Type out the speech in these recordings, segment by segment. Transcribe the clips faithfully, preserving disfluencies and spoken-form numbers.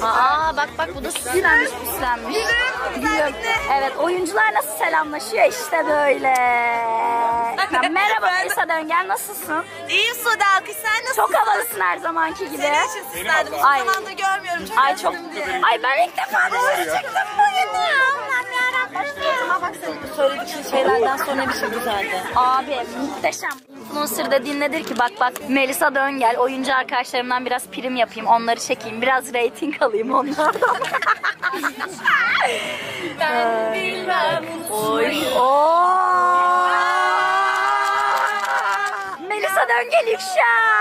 Aa bak bak bu da süslenmiş süslenmiş. Gülüm. Evet oyuncular nasıl selamlaşıyor işte böyle. Ya, merhaba Melisa Döngel nasılsın? İyiyim Sude Alkış sen nasılsın? Çok havalısın her zamanki gibi. Senin için süslendim. Uzun Ay. zamandır görmüyorum. Çok Ay çok. Ay ben ilk defa böyle çıktım bugün ya. Ama bak senin söyledikleri şeylerden sonra bir şey güzeldi. Abi muhteşem. Influencer'da dinledir ki bak bak Melisa Döngel oyuncu arkadaşlarımdan biraz prim yapayım onları çekeyim biraz reyting alayım onlardan. Ben bilmem. Oy. Oo. Melisa Döngel ifşa.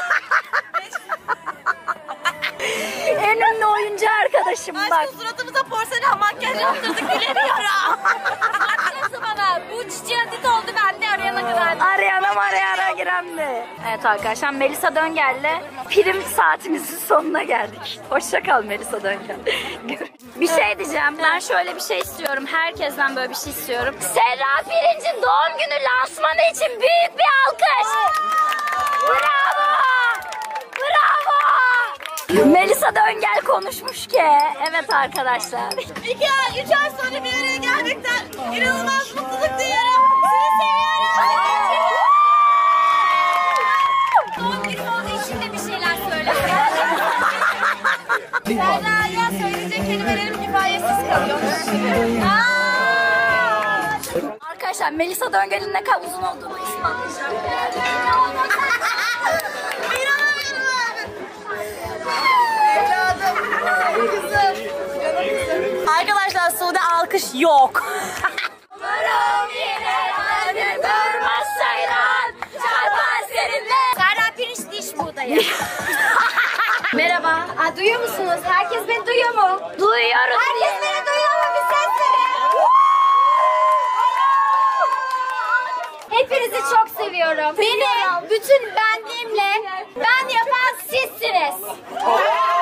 En ünlü oyuncu arkadaşım bak. Aşkım suratımıza porselen makyaj yaptırdık gülemiyorum. Nasıl bana? Bu çiçeği adit oldu bende arayana kadar. Arayana mı arayana giremdi. Evet arkadaşlar Melisa Döngel'le prim saatimizin sonuna geldik. Hoşça kal Melisa Döngel. Bir şey diyeceğim. Ben şöyle bir şey istiyorum. Herkesten böyle bir şey istiyorum. Serra Pirinç'in doğum günü lansmanı için büyük bir alkış. Bravo. Bravo. Melisa Döngel konuşmuş ki. Evet arkadaşlar. İki ay, üç ay sonra bir araya gelmekten inanılmaz mutluluk duyuyorum. Sizi seviyorum. Doğum günü olduğu için de bir şeyler söyle. Serra'ya söyleyecek kelimelerim kifayetsiz kalıyor. Arkadaşlar Melisa Döngel'in ne kadar uzun olduğunu ispatlayacağım. Arkadaşlar Sude alkış yok. Umarım yine beni durmaz sayran çarpar seninle. Serra Pirinç diş buğdayı. Merhaba. Aa, duyuyor musunuz? Herkes beni duyuyor mu? Duyuyoruz. Herkes beni duyuyor mu? Bir ses verin. Hepinizi çok seviyorum. Beni bütün benliğimle ben yapan sizsiniz.